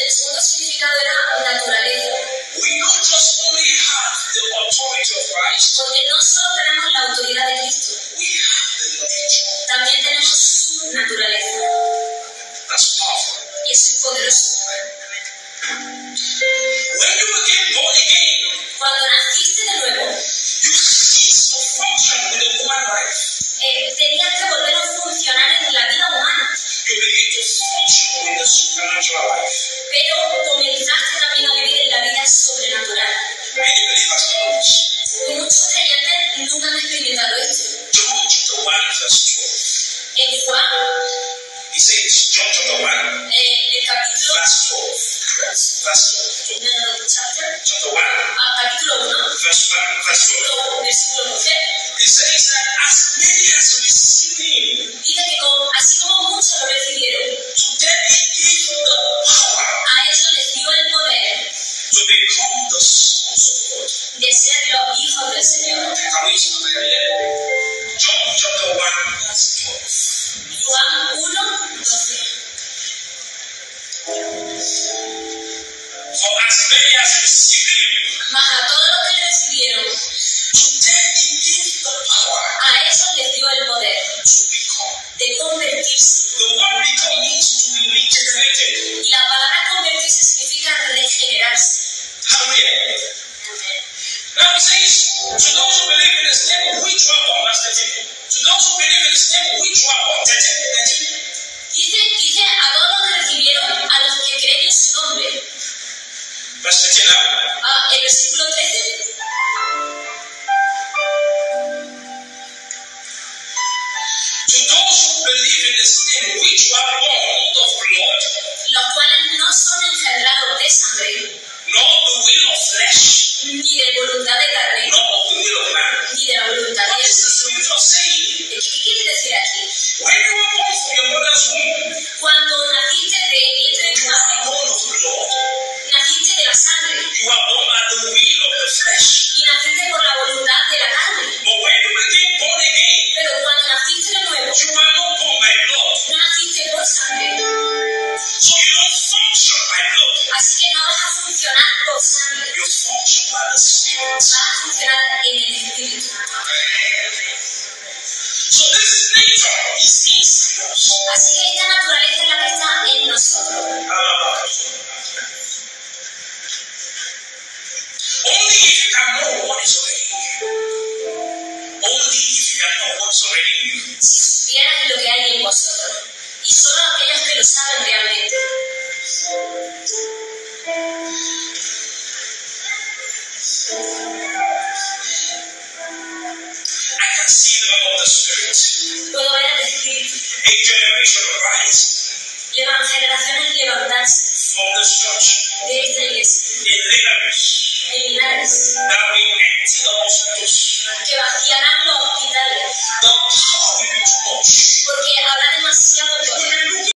el segundo significado era naturaleza. We don't just only have the authority of Christ, Porque no solo tenemos la autoridad de Cristo, we have the nature. también tenemos su naturaleza. That's powerful. Y eso es poderoso. When you became born again, Cuando naciste de nuevo, you cease to function with the human life. tenías que volver a funcionar en la vida humana. You begin to function with the supernatural life. Pero comenzaste también a vivir en la vida sobrenatural. Many believers know this. Y muchos creyentes nunca han experimentado esto. John chapter 1 verse 12. En Juan, He says, John chapter 1 el capítulo... verse 12. Verse 12. Chapter Chapter 1 capítulo 1, verse 1. Verse 12. versículo 12, He says that as many as received him, dice que así como muchos lo recibieron, to them he gave the power a ellos les dio el poder to become the sons of God. de ser los hijos del Señor. Can we stop there? John chapter 1 verse 12. Juan 1, 12. For as many as received him, Mas a todos los que recibieron, to them he gave the power a ellos les dio el poder to become. de convertirse. The word become means to be regenerated. Y la palabra convertirse significa regenerarse. Hallelujah. Now he says, to those who believe in his name, which were born, verse 13. To those who believe in his name, which were born, 13. Dice a todos los que recibieron, a los que creen en su nombre. Verse 13 now. El versículo 13. To those who believe in his name, which were born not of blood, Los cuales no son engendrados de sangre, nor the will of flesh, ni de voluntad de carne, nor of the will of man. ni de la voluntad What de is the Dios. scripture saying? ¿Qué quiere decir aquí? When you were born from your mother's womb, Cuando naciste de vientre de tu you were madre, born of blood. naciste de la sangre You were born by the will of the flesh. y naciste por la voluntad de la carne. But when you became born again, Pero cuando naciste de nuevo, you were not born by blood. no naciste por sangre. So you don't function by blood. Así que no vas a funcionar por sangre, You function by the Spirit. vas a funcionar en el Espíritu. So this is nature. It's inside us. Así que esta naturaleza es la que está en nosotros. Only if you can know what is already in you. Only if you can know what's already in you. Si supieran lo que hay en vosotros, y solo aquellos que lo saben realmente. I can see the realm of the Spirit. Puedo ver al Espíritu. A generation rise Generaciones levantarse from this church de esta iglesia, in Linares en Linares, that will empty the hospitals, que